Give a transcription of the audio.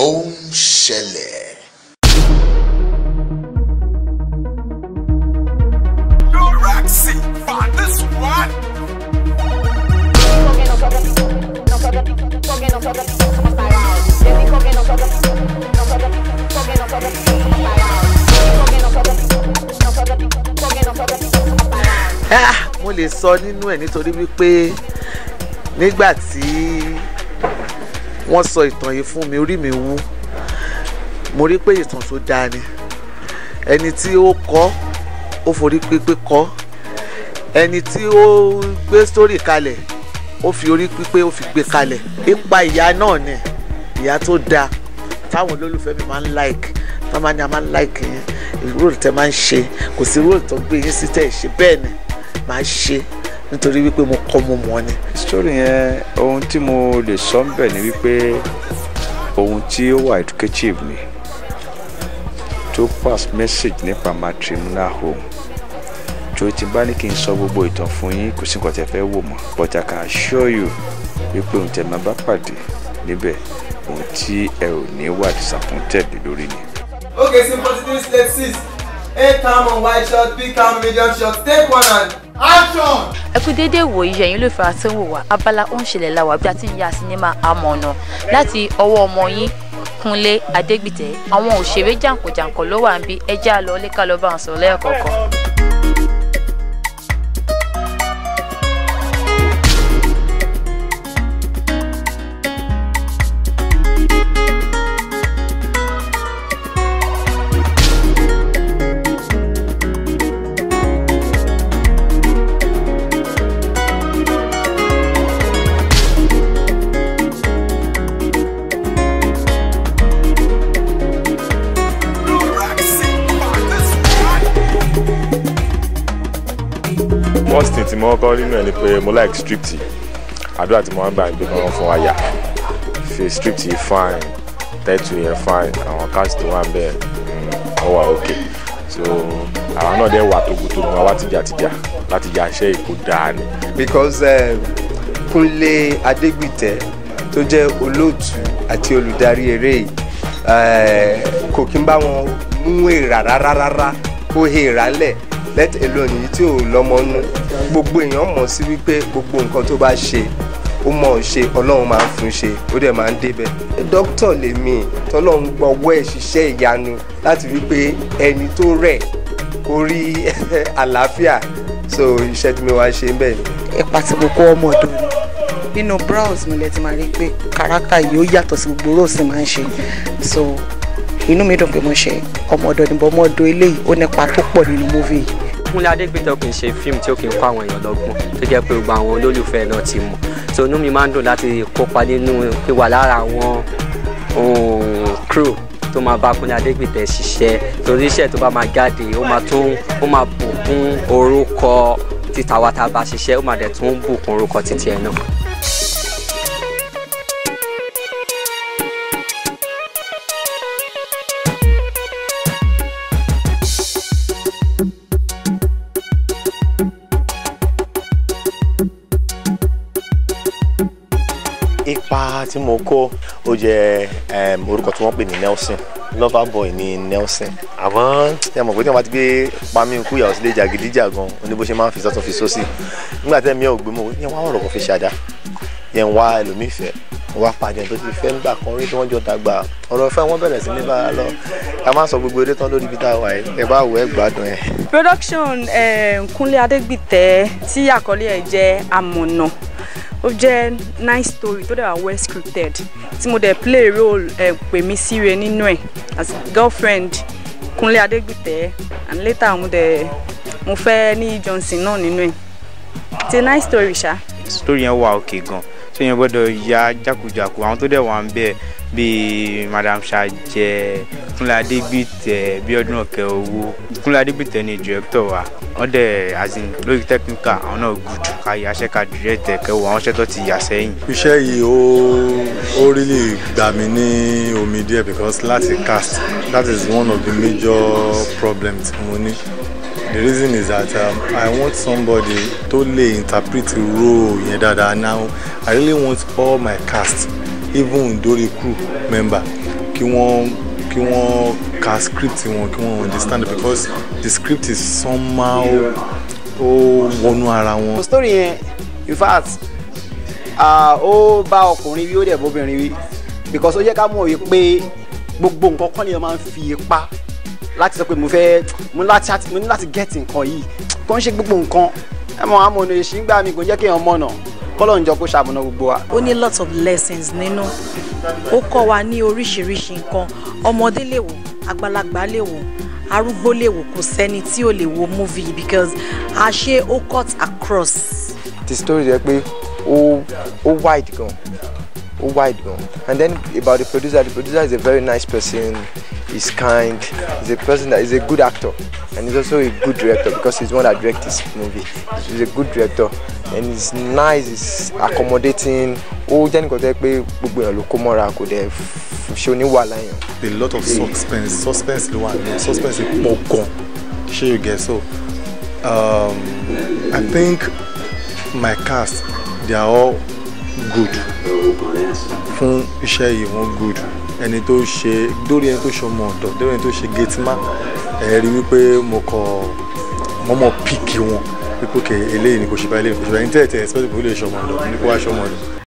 ó ń ṣẹlẹ̀. Roxy, for this one. Mo lè sọ nínú ẹ̀ nítorí wípé nígbà tí wọ́n sọ ìtàn yìí fún mi orí mi wú, mo rí pé ìtàn tó dáa ni. Ẹni tí ó kọ ó forí pípé kọ, ẹni tí ó gbé sítórì kalẹ̀ ó fi orí pípé ó fi gbé kalẹ̀. Ipa ìyá náà ni ìyá tó dáa táwọn olólùfẹ́ mi máa ń like, tá máa ní a máa ń like yẹn, role tẹ máa ń ṣe kò sí role tó gbé yín sí tẹ̀ ṣe bẹ́ẹ̀ ni máa ṣe nítorí wípé mo kọ́ mo mọ̀ ni. Story yẹn ohun tí mo lè sọ ń bẹ̀ ni wípé ohun tí ó wà educative ni tó pass message nípa matrimonial home. Tó ti bá ní kí n sọ gbogbo ìtàn fún yín kò sí nǹkan tẹ́ fẹ́ wò mọ́, but I can assure you wípé ohun tẹ́ máa bá pàdé níbẹ̀ ohun tí ẹ ò ní wà disappointed lórí ni. Okay, sympathetic let's see. A calm on white shot, B calm medium shot, take one and action! Ẹ kú dédé wò yìí ẹ̀yin olùfẹ́ àtẹ̀wò wa abala ó ń ṣẹlẹ̀ láwà bí a ti ń ya sinimá Amọ̀nà láti ọwọ́ ọmọ yín Kúnlé Adégbìtẹ́. Àwọn òṣèré jàǹkànjàǹkàn ló wà níbí, ẹ já lọ lé ká lọ bá wọn sọ̀rọ̀ lẹ́ẹ̀kọ̀ọ̀kan. First thing tí mo kọ́ nínú ẹ̀ ni pé mo like striptease. Àdúrà tí mo ń gbà ń gbé kan fún wa yà. Fi striptease fine, title yẹn fine, àwọn cast tó wà ń bẹ̀ ọ wà okay. So àwọn náà dẹ̀ wà tógun wá tìjàtìjà láti ya iṣẹ́ ìkó dáa ni. Because Kúnlé Adégbìtẹ́ tó jẹ́ olóòtú àti olùdarí eré yìí kò kí n bá wọn mú èrà rárá kó èrà lẹ̀ let alone yìí tí ò lọ́mọ nú. Gbogbo èèyàn mọ̀ sí wípé gbogbo nǹkan tó bá ṣe ó mọ̀ ọ́ ṣe, Ọlọ́run máa ń fún ṣe, ó dẹ̀ máa ń débẹ̀. Dókítà lèmi tọ́lọ́run gbọ́wọ́ ẹ̀ ṣiṣẹ́ ìyanu láti wípé ẹni tó rẹ̀ kó rí àlàáfíà. So iṣẹ́ tí mi wá ṣe ń bẹ̀ ni. Ipa tí mo kó ọmọ ọ̀dọ̀ nínú browse mi lẹ ti máa rí pé kárátà yìí ó yàtọ̀ sí gbogbo rose máa ń ṣe. So inú mi dùn pé mo ṣe ọmọ ọ̀dọ̀ níbo ọmọ ọ̀dọ̀ eléyìí ó nípa tó pọ̀ nínú movie yìí. Kúnlé Adégbìtẹ́ kì í ṣe fíìmù tí ó kì í kọ́ àwọn èèyàn lọ́gbọ́n tó jẹ́ pé gbogbo àwọn olólùfẹ́ náà ti mọ̀. So inú mi máa ń dùn láti kópa nínú wíwà lára àwọn crew tó máa bá Kúnlé Adégbìtẹ́ ṣiṣẹ́, torí iṣẹ́ tó bá máa jáde ó máa bùkún orúkọ títàwa tá a bá ṣiṣẹ́, ó máa dẹ̀ tún bùkún orúkọ títí ẹ̀ náà. Ipa tí mo kó ó jẹ́ orúkọ tí wọ́n pè ní Nelson, lover boy ní Nelson. Àmọ́ ẹ mọ̀ pé tí wọ́n bá ti gbé pamí ikú ìyàwó sílé jàgídíjàgan oní bó ṣe máa ń fi sọ́tún fi sósì. Nígbà tí ẹ̀mí ò gbé mọ́ yẹn wá ọ̀rọ̀ kan fi ṣàdá, yẹn wá ẹlòmíì fẹ́, wá pàdé tó ti fẹ́ nígbà kan rí tí wọ́n jọ dàgbà. Ọ̀rọ̀ ìfẹ́ wọn bẹ̀rẹ̀ sí ní bá a lọ. Ká má sọ gbogbo eré tán lórí ibi tá a wà yìí, ẹ bá wò ẹ gbádùn ẹ. Production Kúnlé Adégbìtẹ́ tí àkọlé ẹ̀ jẹ́ Amọ̀nà. Ó jẹ́ nice story tó dẹ̀ wá well scripted tí mo dẹ̀ play role pè mí síre nínú ẹ̀ as girlfriend Kúnlé Adégbìtẹ́ and later mo fẹ́ ní Johnson náà nínú ẹ̀. It's a nice story ṣá. Story yẹn wà okay gan, so yẹn gbọ́dọ̀ ya jákujàku àwọn tó dẹ̀ wà ń bẹ̀ bíi Madam Ṣàjẹ́, Kúnlé Adégbìtẹ́, Bíọ́dún Òkèowó. Kúnlé Adégbìtẹ́ ni director wa, wọ́n dẹ̀ as in lórí technical àwọn náà good ká yà ṣẹ́ ká direct kẹwọ́ àwọn ṣẹ́ tó ti yà sẹ́yìn. Iṣẹ́ yìí ó really gbà mí ní omi díẹ̀ because láti cast that is one of the major problems mo ní. The reason is that I want somebody to interpret the role yẹn dáadáa. Now I really want all my cast, even Dori crew member, kí kí wọ́n ka script wọn kí wọ́n understand it because the script is somehow ó wọnú ara wọn. story yẹn in fact ó bá ọkùnrin wí ó dẹ̀ bóbìnrin wí because ó yẹ ká mọ̀ wípé gbogbo nǹkan kọ́ ni wọ́n máa ń fi ipá láti sọ pé mo ní láti get nǹkan yìí kò ń ṣe gbogbo nǹkan ẹ mọ̀ àmọ̀nà èsì ń gbà mí kò jẹ́ kí èèyàn mọ̀nà kọ́lọ̀ ń jọ kó ṣàmùnà gbogbo wa. ó ní lots of lessons nínú ó kọ́ wa ní oríṣiríṣi nǹkan ọmọdé lè wò àgbàlagbà lè wò arúgbó lè wò kò sẹ́ni tí ò lè wo movie because àṣé ó cut across. the story jẹ́ pé ó wide gan and then about the producer is a very nice person. He's kind. He's a person that is a good actor, and he's also a good director because he's the one that directed this movie. He's a good director, and he's nice. He's accommodating. Oh, then go there, a lot of suspense is more gone. Sure you get so. I think my cast, they are all good. Fún iṣẹ́ yìí wọ́n good. Ẹni tó ṣe dórí ẹni tó ṣe ọmọ ọ̀dọ̀ dórí ẹni tó ṣe gateman rí wípé mo mọ̀ píkì wọn wípé eléyìí ni kò ṣe bá eléyìí ni kò ṣe bá ẹni tẹ́ẹ̀tẹ́ especially kò lè ṣe ọmọ ọ̀dọ̀ ní kó wá ṣe ọmọ ọ̀dọ̀.